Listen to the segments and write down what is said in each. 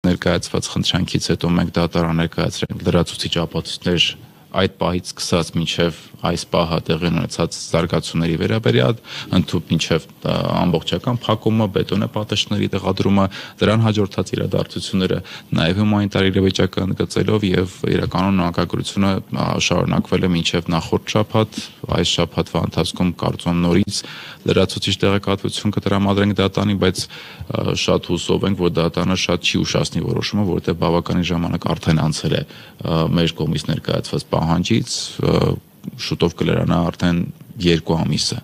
ներկայացված խնդրանքից հետո մենք դատարան ներկայացրենք լրացուցիչ ապացույցներ այդ պահից սկսած մինչև այս պահը տեղի ունեցած զարգացումների վերաբերյալ ընդհանուր մինչև ամբողջական փակումը, բետոնե պատշգամբների տեղադրումը, դրան հաջորդած իրադարձությունները, նաև հումանիտար իրավիճակը ընդգծելով եւ իրականորեն անկագրությունը շարունակվել է մինչև նախորդ շաբաթ, այս շաբաթվա ընթացքում կարծում նորից լրացուցիչ տեղեկատվություն կտրամադրենք դատանին, բայց շատ հուսով ենք, որ դատանը շատ չի ուշացնի որոշումը, որովհետեւ բավականին ժամանակ արդեն անցել է մեր կողմից ներկայացված պահանջից, շուտով կլրանա արդեն 2 ամիսը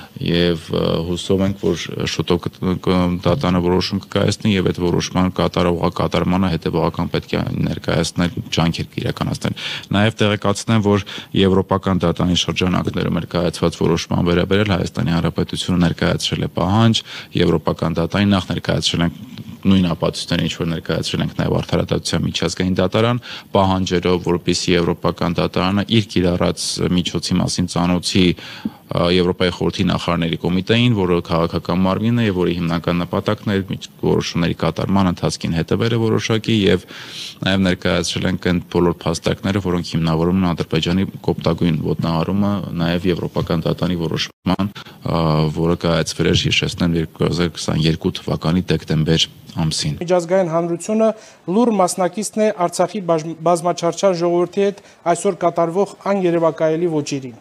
եւ հուսով ենք, որ շուտով դատանը որոշում կկայացնի եւ այդ որոշման կատարմանը հետեւողական պետք է ներկայացնել ջանքեր իրականացնել։ Նաեւ տեղեկացնեմ, որ եվրոպական դատանի շրջանակներում ներկայացված որոշման վերաբերյալ Հայաստանի Հանրապետությունը ներկայացրել է պահանջ, եվրոպական դատային նախ ներկայացրել են նույն ապացույցները, ինչ որ ներկայացրել ենք նաև Արդարադատության միջազգային դատարան, պահանջելով, որպեսզի եվրոպական դատարանը իր կիրառած միջոցի մասին ծանոթի Եվրոպայի խորհրդի նախարարների կոմիտեին, որը քաղաքական մարմին է եւ որի հիմնական նպատակն է որոշումների կատարման ընթացքին հետևելը որոշակի եւ նաեւ ներկայացրել ենք այն բոլոր փաստարկները, որոնք հիմնավորում են Ադրբեջանի կոպտագույն ոտնահարումը նաեւ եվրոպական դատանի որոշման, որը կայացվել էր հիշեցնեմ 2022 թվականի դեկտեմբեր ամսին։ Միջազգային հանրությունը լուր մասնակիցն է Արցախի բազմաչարչար ժողովրդի հետ այսօր կատարվող աներևակայելի ոճերին։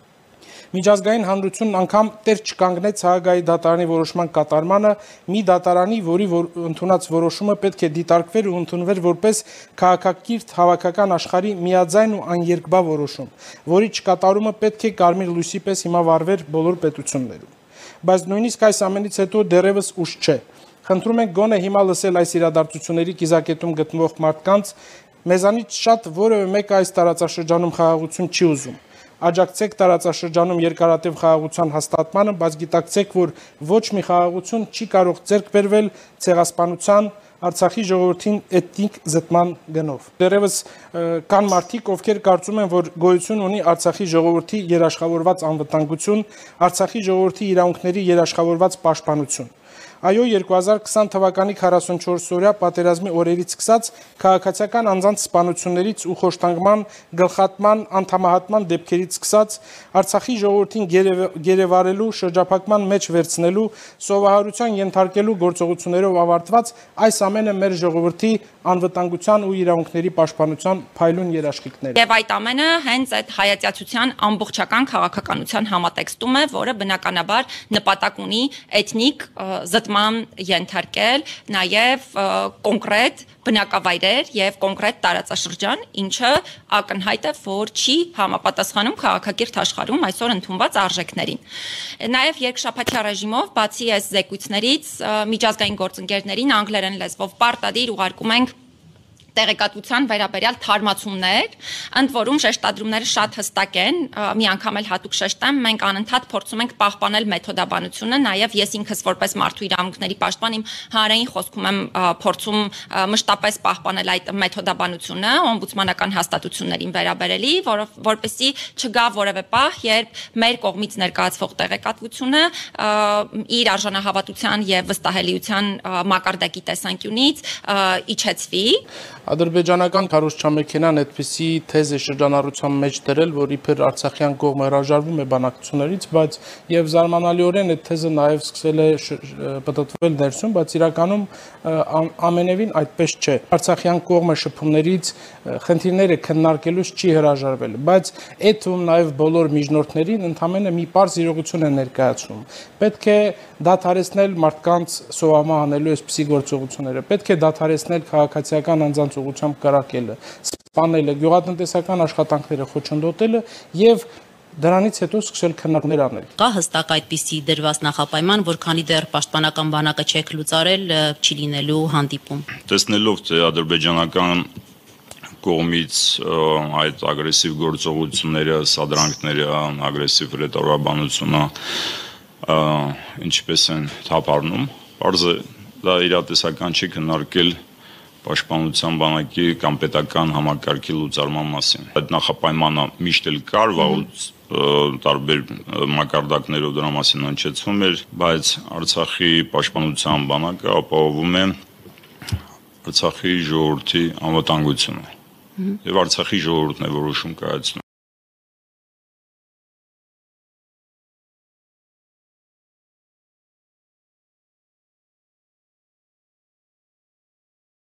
Միջազգային հանրությունն անգամ տեր չկանգնեց Հաագայի դատարանի որոշման կատարմանը, մի դատարանի, որի ընդունած որոշումը պետք է դիտարկվեր ու ընդունվեր որպես քաղաքակիրթ հավաքական աշխարհի միաձայն ու աներկբա որոշում, որի չկատարումը պետք է կարմիր լույսի պես հիմա վառվեր բոլոր պետություններում։ Բայց նույնիսկ այս ամենից հետո դեռևս ուշ չէ։ Խնդրում ենք գոնե հիմա լսել այս իրադարձությունների կիզակետում գտնվող մարդկանց, մեզանից շատ որևէ մեկը այս տարածաշրջանում խաղաղություն չի ուզում։ Աջակցեք տարածաշրջանում երկարատև խաղաղության հաստատմանը, բայց գիտակցեք, որ ոչ մի խաղաղություն չի կարող ձեռք բերվել ցեղասպանության, Արցախի ժողովրդին էթնիկ զտման գնով։ Դեռևս կան մարդիկ, ովքեր կարծում են, որ գոյություն ունի Արցախի ժողովրդի երաշխավորված անվտանգություն, Արցախի ժողովրդի իրավունքների երաշխավորված պաշտպանություն։ Այո, 2020 թվականի 44-օրյա պատերազմի օրերից սկսած քաղաքացիական անձանց սպանություններից ու խոշտանգման, գլխատման, անդամահատման դեպքերից սկսած Արցախի ժողովրդին գերեվարելու, շրջափակման մեջ վերցնելու, սովահարության ենթարկելու գործողություններով ավարտված այս ամենը մեր ժողովրդի անվտանգության ու իրավունքների պաշտպանության փայլուն երաշխիքներ։ Եվ այդ ամենը հենց այդ հայատյացության ամբողջական քաղաքականության համատեքստում է, որը բնականաբար նպատակ ունի էթնիկ զտման ենթարկել նաև կոնկրետ բնակավայրեր եւ կոնկրետ տարածաշրջան, ինչը ակնհայտ է, որ չի համապատասխանում քաղաքակիրթ աշխարհում այսօր ընդունված արժեքներին։ Նաև երկշաբաթյա ռեժիմով, բացի այս զեկույցներից, միջազգային գործընկերներին անգլերեն լեզվով պարտադիր ուղարկում ենք տեղեկատվության վերաբերյալ թարմացումներ, ընդ որում շեշտադրումները շատ հստակ են, մի անգամ էլ հատուկ շեշտեմ, մենք անընդհատ փորձում ենք պահպանել մեթոդաբանությունը, նաև ես ինքս որպես մարդու իրավունքների պաշտպան իմ հանրային խոսքում եմ փորձում մշտապես պահպանել այդ մեթոդաբանությունը օմբուդսմանական հաստատություններին վերաբերելի, որպեսզի չգա որևէ պահ, երբ մեր կողմից ներկայացվող տեղեկատվությունը իր արժանահավատության եւ վստահելիության մակարդակի տեսանկյունից իջեցվի։ Ադրբեջանական քարոզչամեքենան այդպիսի թեզ է շրջանառության մեջ դրել, որ իբր արցախյան կողմը հրաժարվում է բանակցություններից, բայց եւ զարմանալիորեն այդ թեզը նաեւ սկսել է պտտվել ներսում, բայց իրականում ամենևին այդպես չէ։ Արցախյան կողմը շփումներից խնդիրները քննարկելուց չի հրաժարվել, բայց այդ թվում նաեւ բոլոր միջնորդներին ընդամենը մի պարզ իրողություն է ներկայացնում։ Պետք է դադարեցնել մարդկանց սովամա անելու այսպիսի գործողությունները, պետք է դադարեցնել քաղաքացիական անձանց ուղղությամբ կրակելը, սպանելը, գյուղատնտեսական աշխատանքները խոչընդոտելը եւ դրանից հետո սկսել քննարկումներ անել։ Կա հստակ այդպիսի դրված նախապայման, որ քանի դեռ պաշտպանական բանակը չեք լուծարել, չի լինելու հանդիպում։ Տեսնելով թե ադրբեջանական կողմից այդ ագրեսիվ գործողությունները, սադրանքները, ագրեսիվ ռետորաբանությունը ինչպես են թափառնում, պարզ է դա իրատեսական չի քննարկել պաշտպանության բանակի կամ պետական համակարգի լուծարման մասին։ Այդ նախապայմանը միշտ էլ կար, վաղուց տարբեր մակարդակներով դրա մասին հնչեցվում էր, բայց Արցախի պաշտպանության բանակը ապահովում է Արցախի ժողովրդի անվտանգությունը։ Եվ Արցախի ժողովուրդն է որոշում կայացնում։